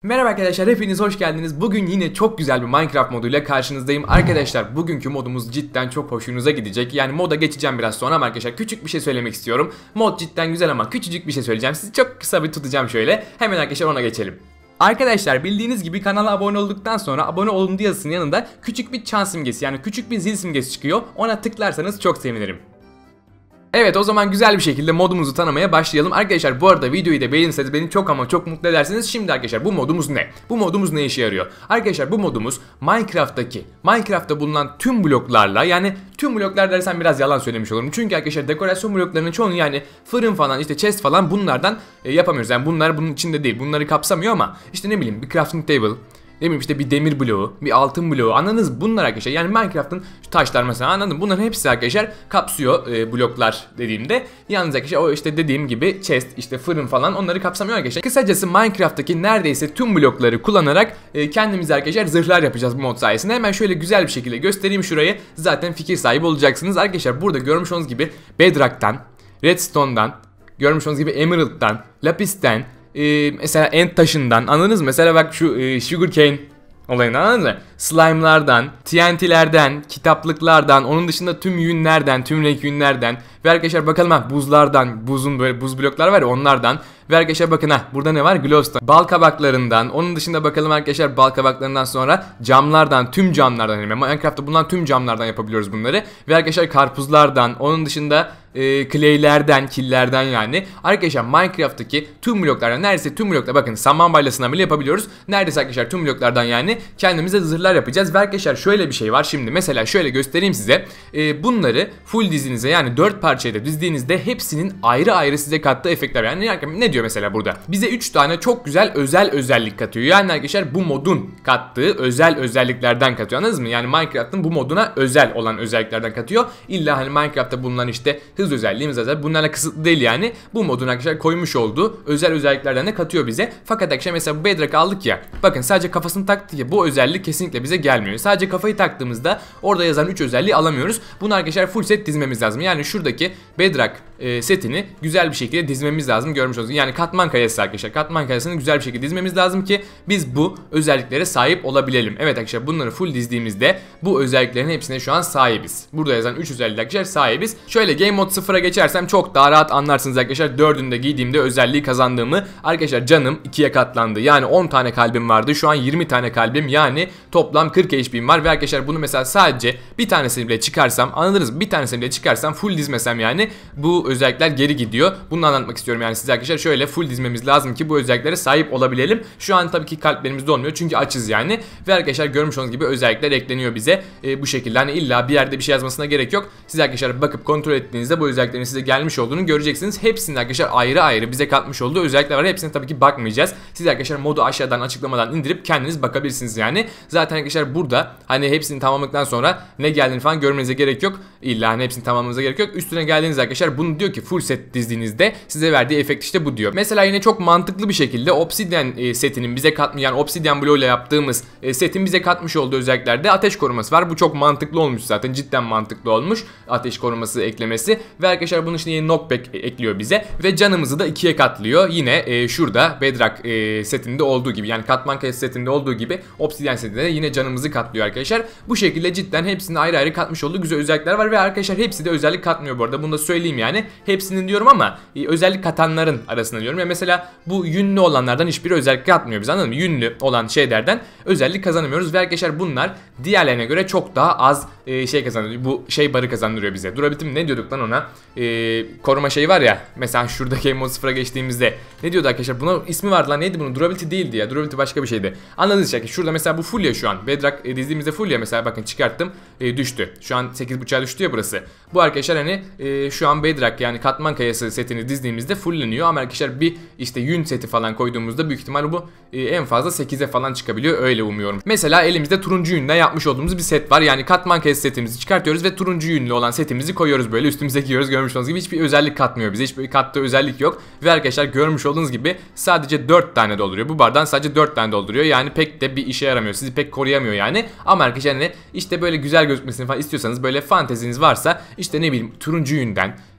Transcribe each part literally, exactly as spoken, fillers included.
Merhaba arkadaşlar, hepiniz hoş geldiniz. Bugün yine çok güzel bir Minecraft moduyla karşınızdayım. Arkadaşlar bugünkü modumuz cidden çok hoşunuza gidecek. Yani moda geçeceğim biraz sonra ama arkadaşlar küçük bir şey söylemek istiyorum. Mod cidden güzel ama küçücük bir şey söyleyeceğim. Sizi çok kısa bir tutacağım şöyle. Hemen arkadaşlar ona geçelim. Arkadaşlar bildiğiniz gibi kanala abone olduktan sonra abone olun yazısının yanında küçük bir çan simgesi, yani küçük bir zil simgesi çıkıyor. Ona tıklarsanız çok sevinirim. Evet, o zaman güzel bir şekilde modumuzu tanımaya başlayalım. Arkadaşlar bu arada videoyu da beğenirseniz beni çok ama çok mutlu edersiniz. Şimdi arkadaşlar bu modumuz ne? Bu modumuz ne işe yarıyor? Arkadaşlar bu modumuz Minecraft'taki Minecraft'ta bulunan tüm bloklarla, yani tüm bloklar dersem biraz yalan söylemiş olurum. Çünkü arkadaşlar dekorasyon bloklarının çoğunu, yani fırın falan, işte chest falan, bunlardan e, yapamıyoruz. Yani bunlar bunun içinde değil. Bunları kapsamıyor ama işte ne bileyim bir crafting table, ne bileyim işte bir demir bloğu, bir altın bloğu, anladınız mı? Bunlar arkadaşlar, yani Minecraft'ın şu taşlar mesela, anladın mı? Bunların hepsi arkadaşlar kapsıyor e, bloklar dediğimde. Yalnız arkadaşlar o işte dediğim gibi chest, işte fırın falan, onları kapsamıyor arkadaşlar. Kısacası Minecraft'taki neredeyse tüm blokları kullanarak e, kendimize arkadaşlar zırhlar yapacağız bu mod sayesinde. Hemen şöyle güzel bir şekilde göstereyim şurayı. Zaten fikir sahibi olacaksınız. Arkadaşlar burada görmüş olduğunuz gibi Bedrock'tan, Redstone'dan, görmüş olduğunuz gibi Emerald'dan, Lapis'ten, Ee, mesela end taşından, anladınız mı? Mesela bak şu e, sugarcane olayını anladınız mı? Slime'lardan, T N T'lerden, kitaplıklardan, onun dışında tüm yünlerden, tüm renk yünlerden ve arkadaşlar bakalım ha buzlardan, buzun böyle buz bloklar var ya, onlardan. Ve arkadaşlar bakın ha burada ne var? Glowstone. Bal kabaklarından, onun dışında bakalım arkadaşlar bal kabaklarından sonra camlardan, tüm camlardan, yani Minecraft'ta bulunan tüm camlardan yapabiliyoruz bunları. Ve arkadaşlar karpuzlardan, onun dışında e, clay'lerden, killerden yani. Arkadaşlar Minecraft'taki tüm bloklardan, neredeyse tüm bloklar, bakın saman balyasından bile yapabiliyoruz. Neredeyse arkadaşlar tüm bloklardan yani kendimize zırhlar yapacağız. Ve arkadaşlar şöyle bir şey var şimdi, mesela şöyle göstereyim size. E, bunları full dizinize, yani dört parçaya da dizdiğinizde hepsinin ayrı ayrı size kattığı efektler. Yani ne diyor mesela burada? Bize üç tane çok güzel özel özellik katıyor. Yani arkadaşlar bu modun kattığı özel özelliklerden katıyor. Anladınız mı? Yani Minecraft'ın bu moduna özel olan özelliklerden katıyor. İlla hani Minecraft'ta bulunan işte hız özelliğimiz özel. Bunlarla kısıtlı değil yani. Bu modun arkadaşlar koymuş olduğu özel özelliklerden de katıyor bize. Fakat arkadaşlar mesela bu Bedrock aldık ya. Bakın sadece kafasını taktı ya. Bu özellik kesinlikle bize gelmiyor. Sadece kafayı taktığımızda orada yazan üç özelliği alamıyoruz. Bunu arkadaşlar full set dizmemiz lazım. Yani şuradaki Bedrock e, setini güzel bir şekilde dizmemiz lazım. Görmüş olduğunuz. Yani katman kayası arkadaşlar. Katman kayasını güzel bir şekilde dizmemiz lazım ki biz bu özelliklere sahip olabilelim. Evet arkadaşlar, bunları full dizdiğimizde bu özelliklerin hepsine şu an sahibiz. Burada yazan üç özellik arkadaşlar sahibiz. Şöyle game mode sıfıra geçersem çok daha rahat anlarsınız arkadaşlar. dördünde giydiğimde özelliği kazandığımı. Arkadaşlar canım ikiye katlandı. Yani on tane kalbim vardı. Şu an yirmi tane kalbim. Yani toplam kırk H P'm var. Ve arkadaşlar bunu mesela sadece bir tanesini bile çıkarsam, anladınız mı? Bir tanesini bile çıkarsam, full dizmesem yani bu özellikler geri gidiyor. Bunu anlatmak istiyorum yani size arkadaşlar. Şöyle full dizmemiz lazım ki bu özelliklere sahip olabilelim. Şu an tabii ki kalplerimiz dolmuyor çünkü açız yani. Ve arkadaşlar görmüş olduğunuz gibi özellikler ekleniyor bize. E, bu şekilde hani illa bir yerde bir şey yazmasına gerek yok. Siz arkadaşlar bakıp kontrol ettiğinizde bu özelliklerin size gelmiş olduğunu göreceksiniz. Hepsinin arkadaşlar ayrı ayrı bize katmış olduğu özellikler var. Hepsine tabii ki bakmayacağız. Siz arkadaşlar modu aşağıdan açıklamadan indirip kendiniz bakabilirsiniz yani. Zaten arkadaşlar burada hani hepsini tamamladıktan sonra ne geldiğini falan görmenize gerek yok. İlla hani hepsini tamamlamanıza gerek yok. Üstüne geldiğiniz arkadaşlar bunu diyor ki full set dizdiğinizde size verdiği efekt işte bu diyor. Mesela yine çok mantıklı bir şekilde Obsidian e, setinin bize katmış, yani Obsidian bloğuyla yaptığımız e, setin bize katmış olduğu özelliklerde ateş koruması var. Bu çok mantıklı olmuş zaten. Cidden mantıklı olmuş. Ateş koruması eklemesi. Ve arkadaşlar bunun için yine knockback ekliyor bize. Ve canımızı da ikiye katlıyor. Yine e, şurada Bedrock e, setinde olduğu gibi, yani katman kayası setinde olduğu gibi Obsidian setinde de yine canımızı katlıyor arkadaşlar. Bu şekilde cidden hepsinin ayrı ayrı katmış olduğu güzel özellikler var. Ve arkadaşlar hepsi de özellik katmıyor bu arada. Bunu da söyleyeyim yani. Hepsinin diyorum ama e, özellik katanların arasında diyorum. Ya mesela bu yünlü olanlardan hiçbir özellik katmıyor bize, anladın mı? Yünlü olan şeylerden özellik kazanamıyoruz ve arkadaşlar bunlar diğerlerine göre çok daha az e, şey kazandırıyor. Bu şey barı kazandırıyor bize. Durability mi ne diyorduk lan ona? E, koruma şeyi var ya. Mesela şurada Game Mode sıfıra geçtiğimizde ne diyordu arkadaşlar? Buna ismi vardı lan, neydi bunun? Durability değildi ya. Durability başka bir şeydi. Anladınız ya ki şurada mesela bu full ya şu an. Bedrock e, dizdiğimizde full ya, mesela bakın çıkarttım. E, düştü. Şu an sekiz buçuğa düştü ya burası. Bu arkadaşlar hani e, şu an Bedrock, yani katman kayası setini dizdiğimizde fullleniyor ama arkadaşlar bir işte yün seti falan koyduğumuzda büyük ihtimal bu e, en fazla sekize falan çıkabiliyor, öyle umuyorum. Mesela elimizde turuncu yünle yapmış olduğumuz bir set var. Yani katman kayası setimizi çıkartıyoruz ve turuncu yünlü olan setimizi koyuyoruz, böyle üstümüze giyiyoruz. Görmüş olduğunuz gibi hiçbir özellik katmıyor bize. Hiçbir kattığı özellik yok. Ve arkadaşlar görmüş olduğunuz gibi sadece dört tane dolduruyor. Bu bardağın sadece dört tane dolduruyor. Yani pek de bir işe yaramıyor. Sizi pek koruyamıyor yani. Ama arkadaşlar hani işte böyle güzel gözükmesini falan istiyorsanız, böyle fanteziniz varsa işte ne bileyim turuncu yünden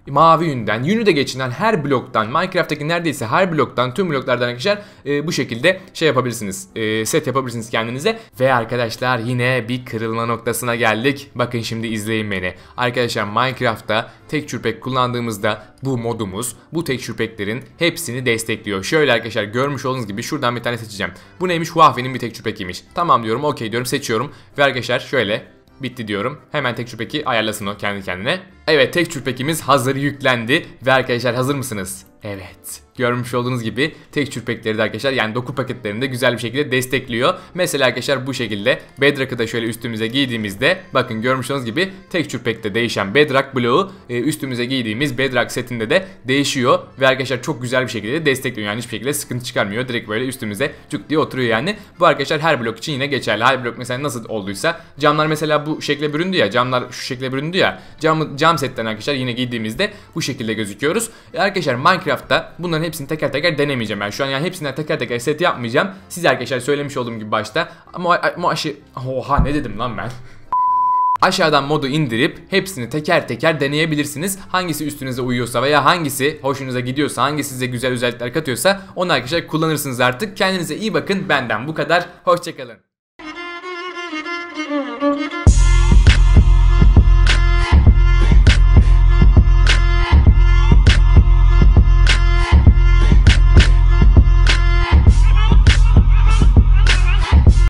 mavi yünden, yünü de geçinen her bloktan, Minecraft'taki neredeyse her bloktan, tüm bloklardan arkadaşlar e, bu şekilde şey yapabilirsiniz. E, set yapabilirsiniz kendinize. Ve arkadaşlar yine bir kırılma noktasına geldik. Bakın şimdi izleyin beni. Arkadaşlar Minecraft'ta texture pack kullandığımızda bu modumuz bu texture pack'lerin hepsini destekliyor. Şöyle arkadaşlar görmüş olduğunuz gibi şuradan bir tane seçeceğim. Bu neymiş? Huawei'nin bir texture pack'iymiş. Tamam diyorum, okey diyorum, seçiyorum. Ve arkadaşlar şöyle bitti diyorum. Hemen texture pack'i ayarlasın o kendi kendine. Evet, texture pack'imiz hazır yüklendi. Ve arkadaşlar hazır mısınız? Evet. Görmüş olduğunuz gibi texture pack'leri de arkadaşlar yani doku paketlerinde güzel bir şekilde destekliyor. Mesela arkadaşlar bu şekilde Bedrock'ı da şöyle üstümüze giydiğimizde bakın görmüş olduğunuz gibi texture pack'te değişen Bedrock bloğu üstümüze giydiğimiz Bedrock setinde de değişiyor. Ve arkadaşlar çok güzel bir şekilde destekliyor. Yani hiçbir şekilde sıkıntı çıkarmıyor. Direkt böyle üstümüze cuk diye oturuyor yani. Bu arkadaşlar her blok için yine geçerli. Her blok mesela nasıl olduysa camlar mesela bu şekle büründü ya. Camlar şu şekle büründü ya. Cam, cam setten arkadaşlar yine giydiğimizde bu şekilde gözüküyoruz. E arkadaşlar Minecraft'ta bunların hepsini teker teker denemeyeceğim ben şu an, yani hepsinden teker teker set yapmayacağım. Siz arkadaşlar söylemiş olduğum gibi başta ama mu aşı oha ne dedim lan ben. Aşağıdan modu indirip hepsini teker teker deneyebilirsiniz. Hangisi üstünüze uyuyorsa veya hangisi hoşunuza gidiyorsa, hangisi size güzel özellikler katıyorsa onu arkadaşlar kullanırsınız artık. Kendinize iyi bakın, benden bu kadar. Hoşçakalın.